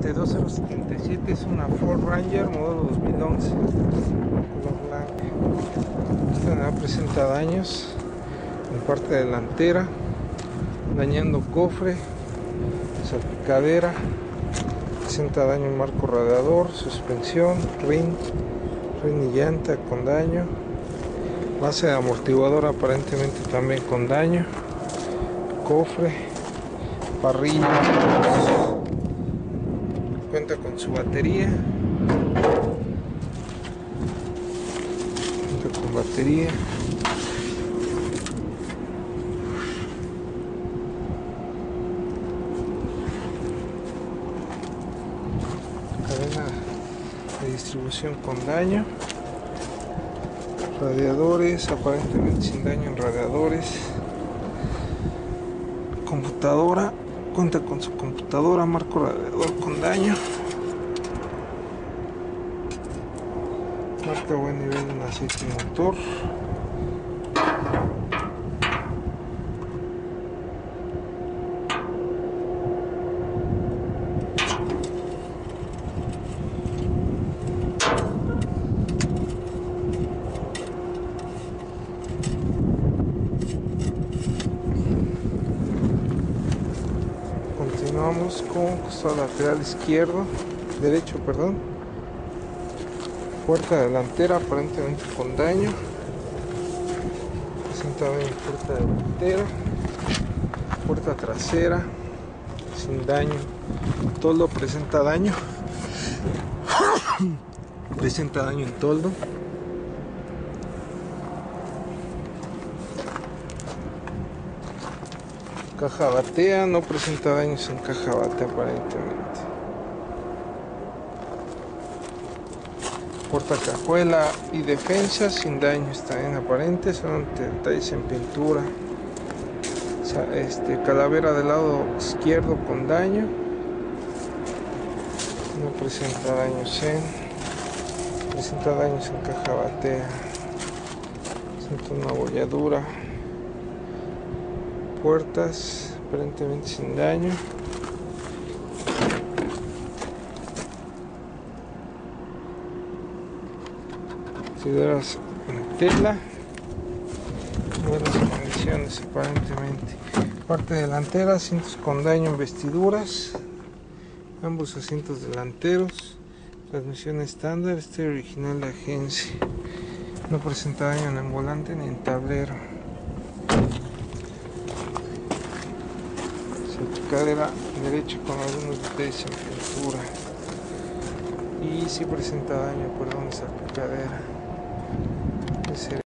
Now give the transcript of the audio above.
72077 es una Ford Ranger modelo 2011, color blanco. Esta presenta daños en parte delantera, dañando cofre, salpicadera, presenta daño en marco radiador, suspensión, rin y llanta con daño, base de amortiguador aparentemente también con daño, cofre, parrilla, cuenta con su batería, cadena de distribución con daño, radiadores aparentemente sin daño en radiadores, computadora, cuenta con su computadora, marco radiador con daño, marca buen nivel en aceite motor, continuamos con costado lateral derecho, puerta delantera aparentemente con daño, presenta daño en puerta delantera, puerta trasera sin daño, toldo presenta daño, presenta daño en toldo, caja batea, no presenta daños en caja batea aparentemente. Porta cajuela y defensa sin daños también aparentes, son detalles en pintura. Calavera del lado izquierdo con daño, no presenta daños en caja batea, presenta una bolladura. Puertas aparentemente sin daño, bastidores en tela, buenas condiciones aparentemente. Parte delantera, asientos con daño en vestiduras, ambos asientos delanteros, transmisión estándar, original de agencia, no presenta daño en el volante ni en tablero. Cadera derecha con algunos detalles en pintura y si presenta daño, esa cadera.